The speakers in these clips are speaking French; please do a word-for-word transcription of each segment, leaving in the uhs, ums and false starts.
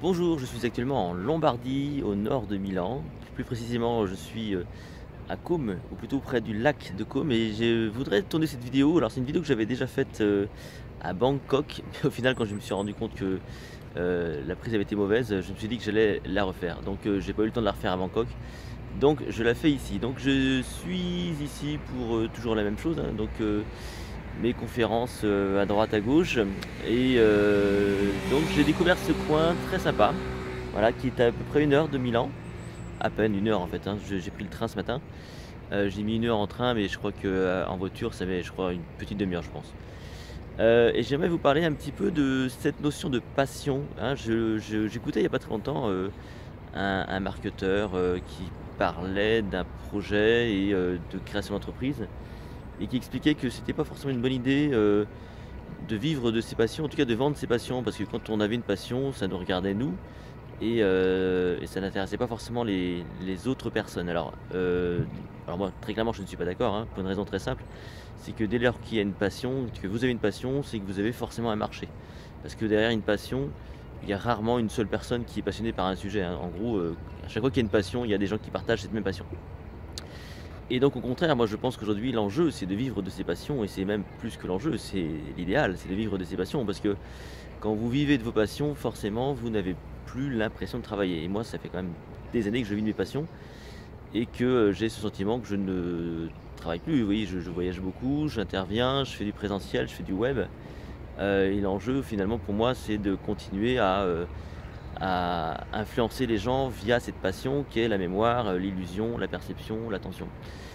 Bonjour, je suis actuellement en Lombardie, au nord de Milan. Plus précisément, je suis euh, à Côme, ou plutôt près du lac de Côme, et je voudrais tourner cette vidéo. Alors, c'est une vidéo que j'avais déjà faite euh, à Bangkok, mais au final, quand je me suis rendu compte que euh, la prise avait été mauvaise, je me suis dit que j'allais la refaire. Donc, euh, j'ai pas eu le temps de la refaire à Bangkok. Donc, je la fais ici. Donc, je suis ici pour euh, toujours la même chose. hein. Donc, euh, mes conférences euh, à droite à gauche et euh, donc j'ai découvert ce coin très sympa, voilà, qui est à peu près une heure de Milan, à peine une heure en fait, hein. J'ai pris le train ce matin. Euh, j'ai mis une heure en train, mais je crois que euh, en voiture ça met, je crois, une petite demi-heure, je pense. Euh, et j'aimerais vous parler un petit peu de cette notion de passion, hein. Je- je- j'écoutais il n'y a pas très longtemps euh, un, un marketeur euh, qui parlait d'un projet et euh, de création d'entreprise, et qui expliquait que c'était pas forcément une bonne idée euh, de vivre de ses passions, en tout cas de vendre ses passions, parce que quand on avait une passion, ça nous regardait nous, et, euh, et ça n'intéressait pas forcément les, les autres personnes. Alors, euh, alors moi, très clairement, je ne suis pas d'accord, hein, pour une raison très simple, c'est que dès lors qu'il y a une passion, que vous avez une passion, c'est que vous avez forcément un marché. Parce que derrière une passion, il y a rarement une seule personne qui est passionnée par un sujet. hein. En gros, euh, à chaque fois qu'il y a une passion, il y a des gens qui partagent cette même passion. Et donc au contraire, moi je pense qu'aujourd'hui l'enjeu c'est de vivre de ses passions, et c'est même plus que l'enjeu, c'est l'idéal, c'est de vivre de ses passions, parce que quand vous vivez de vos passions, forcément vous n'avez plus l'impression de travailler. Et moi ça fait quand même des années que je vis de mes passions et que euh, j'ai ce sentiment que je ne travaille plus. Oui, je, je voyage beaucoup, j'interviens, je fais du présentiel, je fais du web. Euh, et l'enjeu finalement pour moi c'est de continuer à, euh, à influencer les gens via cette passion qui est la mémoire, euh, l'illusion, la perception, l'attention.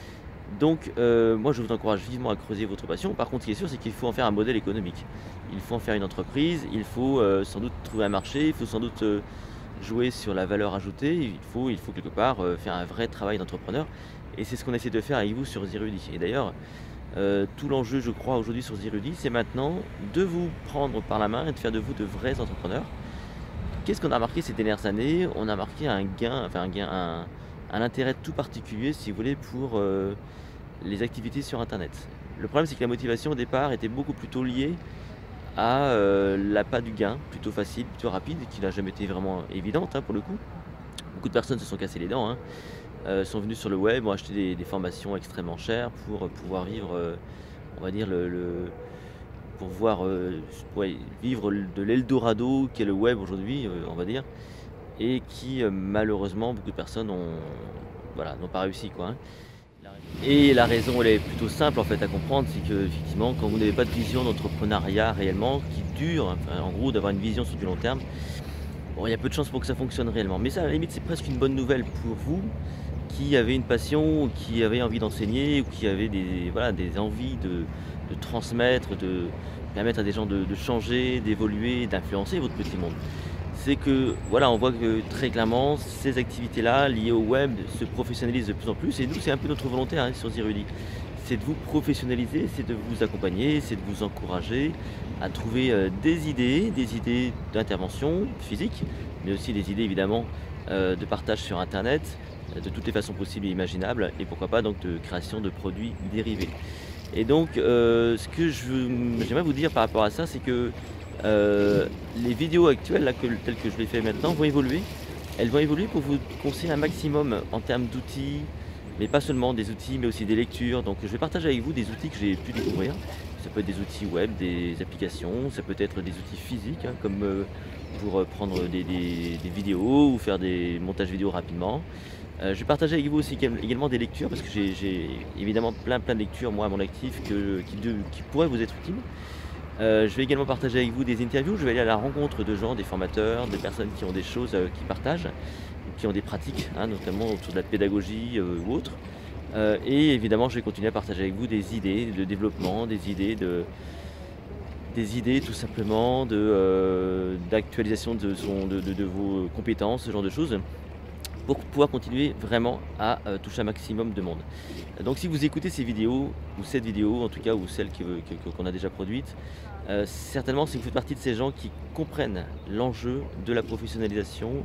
Donc, euh, moi, je vous encourage vivement à creuser votre passion. Par contre, ce qui est sûr, c'est qu'il faut en faire un modèle économique. Il faut en faire une entreprise, il faut euh, sans doute trouver un marché, il faut sans doute euh, jouer sur la valeur ajoutée, il faut, il faut quelque part euh, faire un vrai travail d'entrepreneur. Et c'est ce qu'on essaie de faire avec vous sur Zirudi. Et d'ailleurs, euh, tout l'enjeu, je crois, aujourd'hui sur Zirudi, c'est maintenant de vous prendre par la main et de faire de vous de vrais entrepreneurs. Qu'est-ce qu'on a remarqué ces dernières années? On a marqué un gain, enfin un gain, un, un intérêt tout particulier, si vous voulez, pour euh, les activités sur Internet. Le problème, c'est que la motivation au départ était beaucoup plutôt liée à euh, l'appât du gain, plutôt facile, plutôt rapide, qui n'a jamais été vraiment évidente hein, pour le coup. Beaucoup de personnes se sont cassées les dents, hein, euh, sont venues sur le web, ont acheté des, des formations extrêmement chères pour pouvoir vivre, euh, on va dire, le, le- pour pouvoir euh, ouais, vivre de l'Eldorado qu'est le web aujourd'hui, euh, on va dire, et qui euh, malheureusement beaucoup de personnes ont, voilà, n'ont pas réussi quoi. hein. Et la raison elle est plutôt simple en fait à comprendre, c'est que effectivement quand vous n'avez pas de vision d'entrepreneuriat réellement qui dure, enfin, en gros d'avoir une vision sur du long terme, bon, il y a peu de chances pour que ça fonctionne réellement. Mais ça à la limite c'est presque une bonne nouvelle pour vous qui avez une passion, ou qui avez envie d'enseigner, ou qui avez des, voilà, des envies de, de transmettre, de permettre à des gens de, de changer, d'évoluer, d'influencer votre petit monde. C'est que voilà, on voit que très clairement ces activités-là liées au web se professionnalisent de plus en plus, et nous c'est un peu notre volonté hein, sur Zirudi. C'est de vous professionnaliser, c'est de vous accompagner, c'est de vous encourager à trouver euh, des idées, des idées d'intervention physique, mais aussi des idées évidemment euh, de partage sur internet, euh, de toutes les façons possibles et imaginables, et pourquoi pas donc de création de produits dérivés. Et donc euh, ce que je veux- j'aimerais vous dire par rapport à ça, c'est que euh, les vidéos actuelles, là, que- telles que je les fais maintenant, vont évoluer. Elles vont évoluer pour vous conseiller un maximum en termes d'outils, mais pas seulement des outils, mais aussi des lectures. Donc je vais partager avec vous des outils que j'ai pu découvrir. Ça peut être des outils web, des applications, ça peut être des outils physiques, hein, comme euh, pour euh, prendre des, des- des vidéos ou faire des montages vidéo rapidement. Euh, je vais partager avec vous aussi également des lectures, parce que j'ai j'ai évidemment plein plein de lectures moi à mon actif que- qui, de- qui pourraient vous être utiles. Euh, je vais également partager avec vous des interviews, je vais aller à la rencontre de gens, des formateurs, des personnes qui ont des choses euh, qui partagent, qui ont des pratiques, hein, notamment autour de la pédagogie euh, ou autre. Euh, et évidemment, je vais continuer à partager avec vous des idées de développement, des idées de, des idées tout simplement de, euh, d'actualisation de, son- de, de- de vos compétences, ce genre de choses, pour pouvoir continuer vraiment à euh, toucher un maximum de monde. Donc si vous écoutez ces vidéos, ou cette vidéo en tout cas, ou celle que- que- qu'on a déjà produite, euh, certainement c'est que vous faites partie de ces gens qui comprennent l'enjeu de la professionnalisation.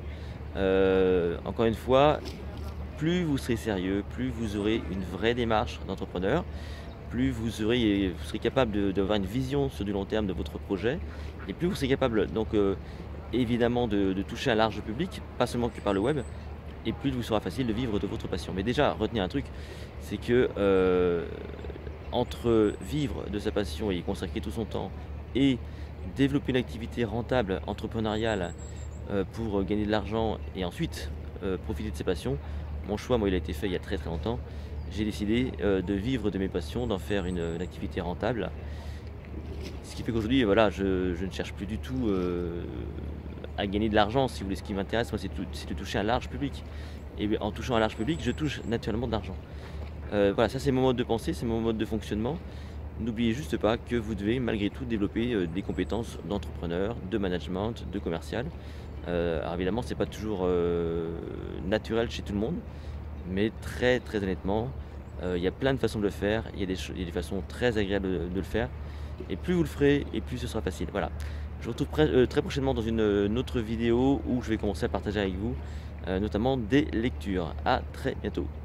Euh, encore une fois, plus vous serez sérieux, plus vous aurez une vraie démarche d'entrepreneur, plus vous serez, vous serez capable de- d'avoir une vision sur du long terme de votre projet, et plus vous serez capable donc euh, évidemment de, de toucher un large public, pas seulement que par le web, et plus il vous sera facile de vivre de votre passion. Mais déjà, retenez un truc, c'est que euh, entre vivre de sa passion et y consacrer tout son temps et développer une activité rentable, entrepreneuriale, euh, pour gagner de l'argent et ensuite euh, profiter de ses passions, mon choix, moi, il a été fait il y a très très longtemps. J'ai décidé euh, de vivre de mes passions, d'en faire une, une activité rentable. Ce qui fait qu'aujourd'hui, voilà, je, je ne cherche plus du tout euh, à gagner de l'argent, si vous voulez. Ce qui m'intéresse, moi, c'est tout- c'est de toucher un large public. Et en touchant un large public, je touche naturellement de l'argent. Euh, voilà, ça c'est mon mode de pensée, c'est mon mode de fonctionnement. N'oubliez juste pas que vous devez malgré tout développer euh, des compétences d'entrepreneur, de management, de commercial. Euh, alors évidemment, c'est pas toujours euh, naturel chez tout le monde, mais très très honnêtement, euh, il y a plein de façons de le faire, il y a des, cho- il y a des façons très agréables de, de le faire, et plus vous le ferez, et plus ce sera facile. Voilà. Je vous retrouve près- euh, très prochainement dans une, une autre vidéo où je vais commencer à partager avec vous, euh, notamment des lectures. À très bientôt.